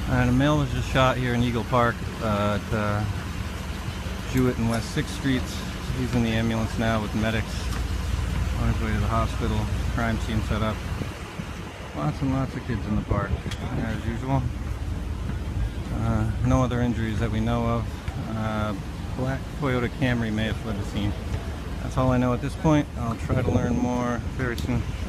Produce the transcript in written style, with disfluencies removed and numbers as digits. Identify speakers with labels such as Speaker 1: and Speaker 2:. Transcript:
Speaker 1: And a male was just shot here in Eagle Park at Jewett and West 6th Streets. He's in the ambulance now with medics on his way to the hospital. Crime scene set up. Lots and lots of kids in the park, as usual. No other injuries that we know of. Black Toyota Camry may have fled the scene. That's all I know at this point. I'll try to learn more very soon.